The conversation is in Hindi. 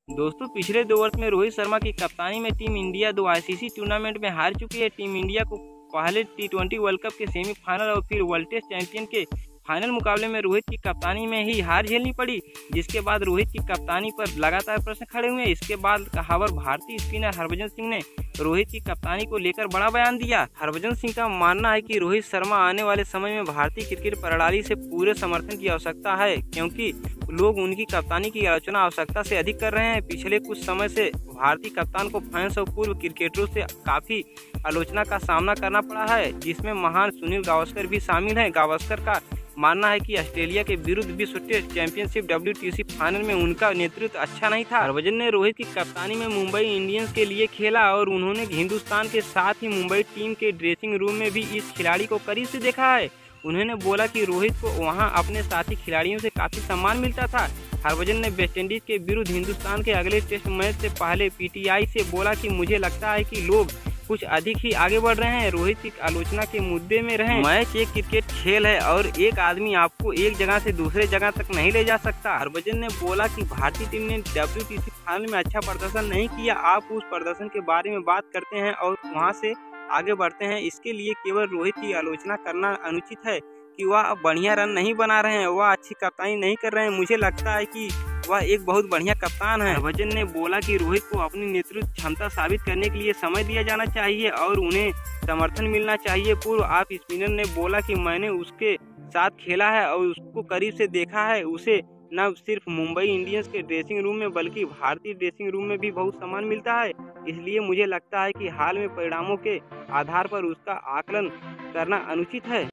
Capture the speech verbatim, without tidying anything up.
दोस्तों, पिछले दो वर्ष में रोहित शर्मा की कप्तानी में टीम इंडिया दो आईसीसी टूर्नामेंट में हार चुकी है। टीम इंडिया को पहले टी ट्वेंटी वर्ल्ड कप के सेमीफाइनल और फिर वर्ल्ड टेस्ट चैंपियन के फाइनल मुकाबले में रोहित की कप्तानी में ही हार झेलनी पड़ी, जिसके बाद रोहित की कप्तानी पर लगातार प्रश्न खड़े हुए। इसके बाद खबर भारतीय स्पिनर हरभजन सिंह ने रोहित की कप्तानी को लेकर बड़ा बयान दिया। हरभजन सिंह का मानना है कि रोहित शर्मा आने वाले समय में भारतीय क्रिकेट प्रणाली से पूरे समर्थन की आवश्यकता है, क्योंकि लोग उनकी कप्तानी की आलोचना आवश्यकता से अधिक कर रहे हैं। पिछले कुछ समय से भारतीय कप्तान को फैंस और पूर्व क्रिकेटरों से काफी आलोचना का सामना करना पड़ा है, जिसमें महान सुनील गावस्कर भी शामिल हैं। गावस्कर का मानना है कि ऑस्ट्रेलिया के विरुद्ध विश्व टेस्ट चैंपियनशिप डब्ल्यूटीसी फाइनल में उनका नेतृत्व अच्छा नहीं था। हरभजन ने रोहित की कप्तानी में मुंबई इंडियंस के लिए खेला और उन्होंने हिंदुस्तान के साथ ही मुंबई टीम के ड्रेसिंग रूम में भी इस खिलाड़ी को करीब से देखा है। उन्होंने बोला कि रोहित को वहां अपने साथी खिलाड़ियों से काफी सम्मान मिलता था। हरभजन ने वेस्टइंडीज के विरुद्ध हिंदुस्तान के अगले टेस्ट मैच से पहले पीटीआई से बोला कि मुझे लगता है कि लोग कुछ अधिक ही आगे बढ़ रहे हैं, रोहित की आलोचना के मुद्दे में रहे। मैच एक क्रिकेट खेल है और एक आदमी आपको एक जगह से दूसरे जगह तक नहीं ले जा सकता। हरभजन ने बोला कि भारतीय टीम ने डब्ल्यूटीसी फाइनल में अच्छा प्रदर्शन नहीं किया। आप उस प्रदर्शन के बारे में बात करते हैं और वहां से आगे बढ़ते हैं। इसके लिए केवल रोहित की आलोचना करना अनुचित है कि वह बढ़िया रन नहीं बना रहे हैं, वह अच्छी कप्तानी नहीं कर रहे हैं। मुझे लगता है कि वह एक बहुत बढ़िया कप्तान है। हरभजन ने बोला कि रोहित को अपनी नेतृत्व क्षमता साबित करने के लिए समय दिया जाना चाहिए और उन्हें समर्थन मिलना चाहिए। पूर्व ऑफ स्पिनर ने बोला कि मैंने उसके साथ खेला है और उसको करीब से देखा है। उसे न सिर्फ मुंबई इंडियंस के ड्रेसिंग रूम में बल्कि भारतीय ड्रेसिंग रूम में भी बहुत सम्मान मिलता है। इसलिए मुझे लगता है कि हाल में परिणामों के आधार पर उसका आकलन करना अनुचित है।